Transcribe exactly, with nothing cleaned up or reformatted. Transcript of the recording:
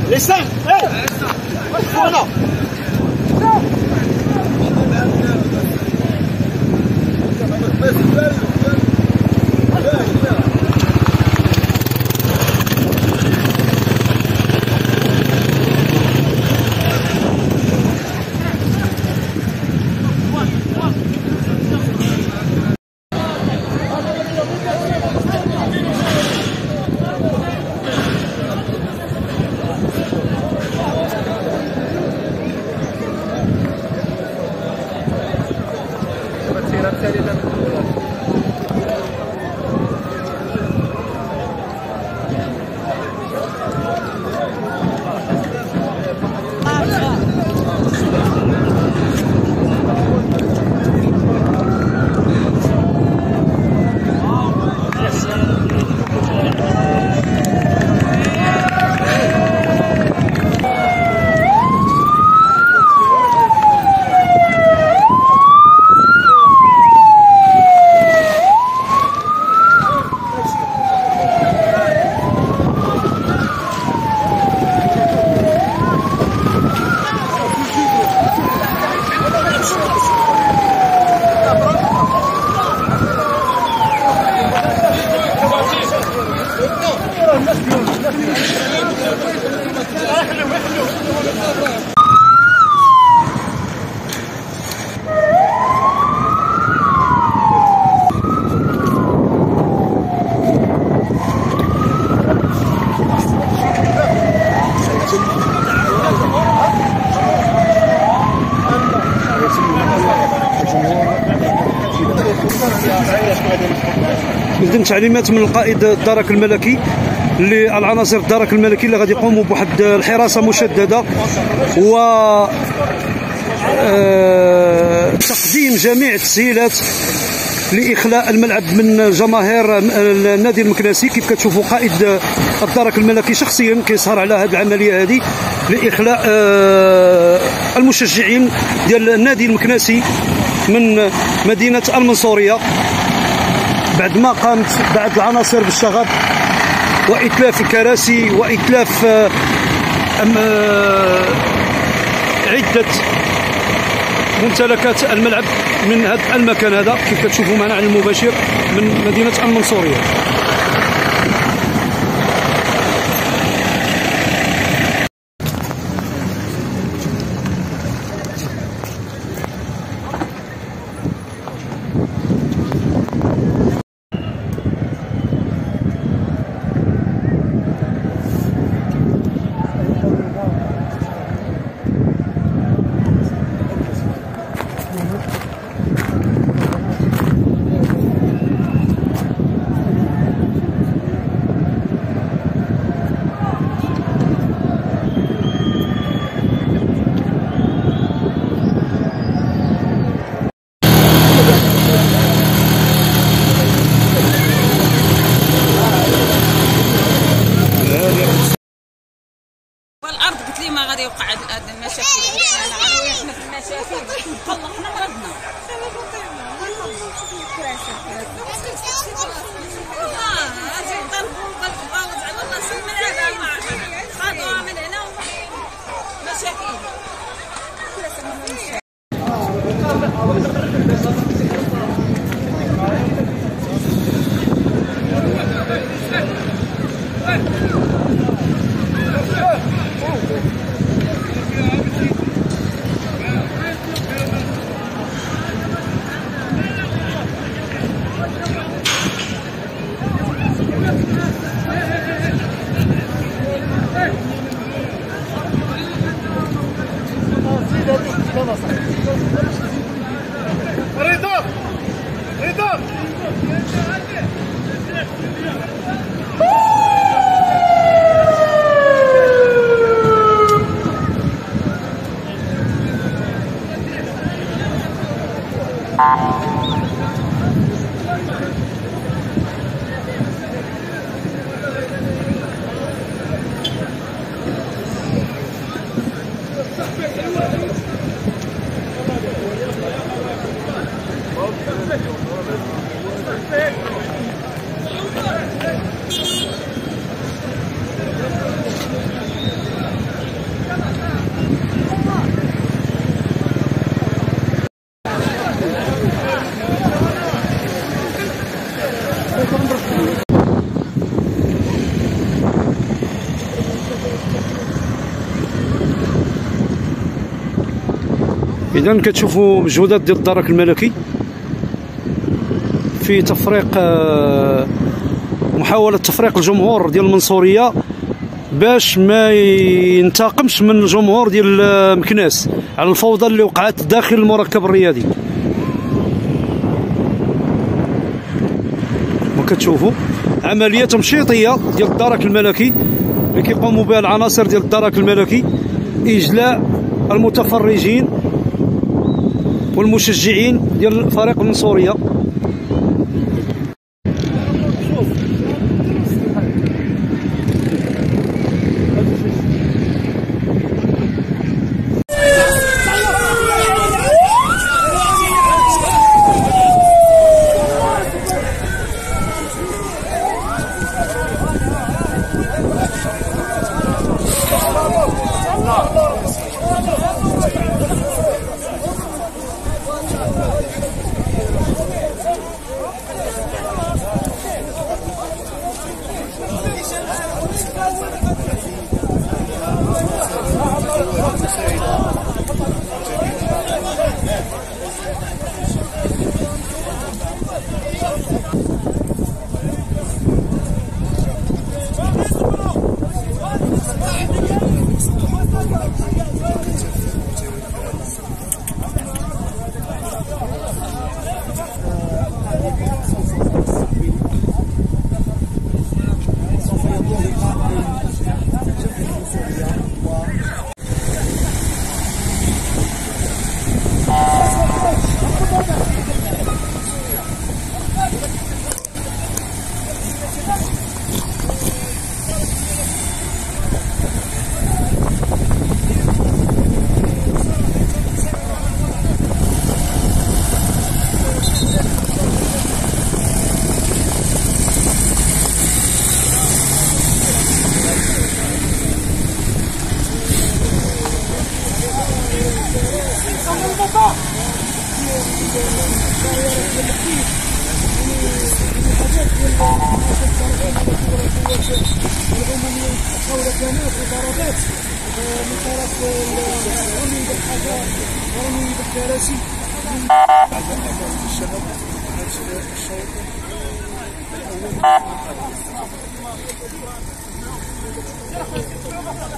Les cinq. Hey. Voilà. من تعليمات من القائد الدرك الملكي اللي العناصر الدرك الملكي اللي غادي يقوموا بواحد الحراسه مشدده و تقديم جميع التسهيلات لاخلاء الملعب من جماهير النادي المكناسي. كيف كتشوفوا قائد الدرك الملكي شخصيا كيسهر على هذه العمليه هذه لاخلاء المشجعين ديال النادي المكناسي من مدينه المنصوريه بعد ما قامت بعض العناصر بالشغب وإتلاف الكراسي وإتلاف عدة ممتلكات الملعب من هذا المكان هذا كيف كتشوفوا معنا على المباشر من مدينة المنصورية. والارض قلت لي ما غادي يوقع هذه المشاكل انا عارفين في المشاكل طلقنا مرضنا اه اجي نضربوا نضربوا على الله شي من هذا ما خاضوها من هنا مشاكل إذا كتشوفوا مجهودات ديال الدرك الملكي في تفريق، محاولة تفريق الجمهور ديال المنصورية باش ما ينتقمش من الجمهور ديال مكناس على الفوضى اللي وقعت داخل المركب الرياضي. وكتشوفوا عملية تمشيطية ديال الدرك الملكي اللي كيقوموا بها العناصر ديال الدرك الملكي، إجلاء المتفرجين والمشجعين ديال فريق المنصورية. الشباب